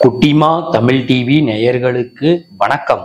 குட்டிமா தமிழ் டிவி நேயர்களுக்கு வணக்கம்.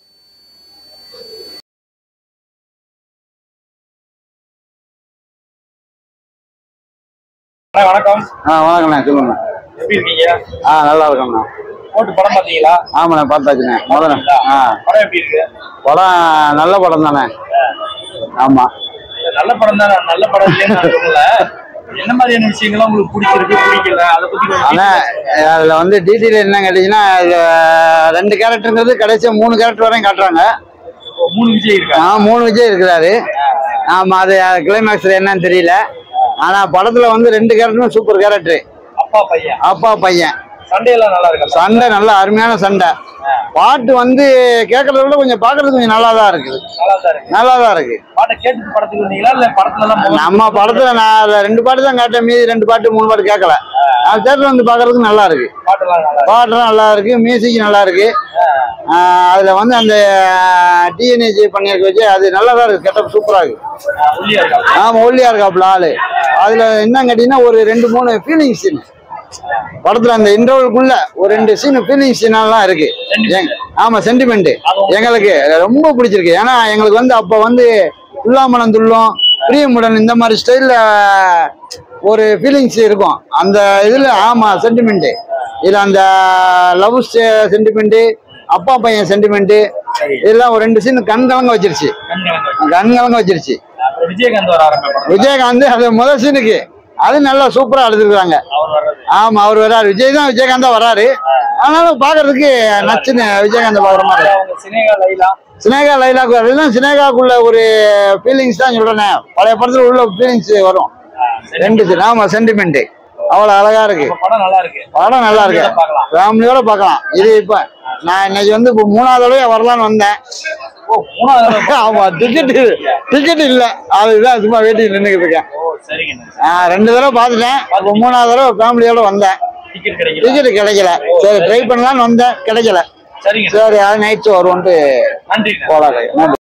வணக்கம். வணக்கண்ணா, சொல்லுங்க. எப்படி இருக்கீங்க? நல்லா இருக்கேண்ணா. போட்டு படம் பார்த்தீங்களா? ஆமாண்ணா, பார்த்தாச்சுண்ணே. படம் எப்படி இருக்கு? படம் நல்ல படம் தானே. ஆமா, நல்ல படம் தானே. நல்ல படம் இல்லைன்னு நான் சொல்லல. என்ன மாதிரியான விஷயங்கள்லாம் உங்களுக்கு பிடிச்சிருக்கு, பிடிக்கல, அதை பத்தி ஆனா அதுல வந்து டீட்டெயில் என்ன கேட்டீங்கன்னா, இதுல 2 கேரக்டருங்கிறது கடைசியா 3 கேரக்டர் வரையும் காட்டுறாங்க. 3 விஜய் இருக்கா? 3 விஜய் இருக்கிறாரு. ஆமா, அது கிளைமேக்ஸ்ல என்னன்னு தெரியல. ஆனா படத்துல வந்து 2 கேரக்டரும் சூப்பர் கேரக்டர். அப்பா பையன் சண்டையெல்லாம் நல்லா இருக்கு. சண்டை நல்ல அருமையான சண்டை. பாட்டு வந்து கேட்கறத விட கொஞ்சம் பாக்குறதுக்கு கொஞ்சம் நல்லாதான் இருக்குது. நல்லாதான் இருக்கு. பாட்டை கேட்டு படத்துக்கு வந்தீங்களா இல்ல படத்துல நம்ம படத்துல நான் 2 பாட்டு தான் கேட்டேன், மீதி 2 பாட்டு 3 பாட்டு கேட்கல. நான் தேட்டர் வந்து பாக்குறதுக்கு நல்லா இருக்கு. பாட்டுலாம் நல்லா இருக்கு, மியூசிக் நல்லா இருக்கு. அதுல வந்து அந்த டிஎன்ஏஜி பண்ணியிருக்க வச்சு அது நல்லாதான் இருக்கு. கெட்டப் சூப்பரா இருக்கு. ஆமா, ஒல்லியா இருக்காப்புல ஆளு. அதுல என்ன கேட்டீங்கன்னா, ஒரு 2-3 ஃபீலிங் சீன் படத்துல அந்த இன்டர்வலுக்குள்ள ஒரு 2 சீன் ஃபீலிங் சீனெல்லாம் இருக்கு. ஆமா, சென்டிமெண்ட் எங்களுக்கு ரொம்ப பிடிச்சிருக்கு. ஏன்னா எங்களுக்கு வந்து அப்ப வந்து துல்லாமனம் துள்ளும், பிரியமுடன் இந்த மாதிரி ஸ்டைல்ல ஒரு ஃபீலிங்ஸ் இருக்கும் அந்த இதுல. ஆமா, சென்டிமெண்ட் இதுல அந்த லவ் சென்டிமெண்ட், அப்பா பையன் சென்டிமெண்ட் இதெல்லாம் ஒரு 2 சீன் கண் கலங்க வச்சிருச்சு. விஜயகாந்த் அது முதல் சீனுக்கு அது நல்லா சூப்பரா எடுத்துருக்காங்க. ஆமா, அவர் வர்றாரு. விஜயகாந்த் தான் வர்றாரு. ஆனாலும் பாக்குறதுக்கு நச்சுன்னு விஜயகாந்த் பாக்குற மாதிரி. சினேகா லைலாக்கு அதுதான் சினேகாக்குள்ள ஒரு ஃபீலிங்ஸ் தான் சொல்றேன். பழைய படத்துல உள்ள ஃபீலிங்ஸ் வரும் 2 சீன். ஆமா, சென்டிமெண்ட் அவ்வளவு அழகா இருக்கு. படம் நல்லா இருக்கு, ஃபேமிலியோட பார்க்கலாம். இது இப்ப நான் இன்னைக்கு வந்து இப்போ 3வது தடவை வரலான்னு வந்தேன். ஆமா, டிக்கெட் இல்ல, அதுதான் சும்மா வெயிட்டிங் நின்றுக்கிட்டு இருக்கேன். 2 தடவை பார்த்துட்டேன். இப்போ 3வது தடவை ஃபேமிலியோட வந்தேன். டிக்கெட் கிடைக்கல. சரி, ட்ரை பண்ணலான்னு வந்தேன், கிடைக்கல. சரி, அது நைட் ஷோ வருவோன்ட்டு போலாம். நன்றி.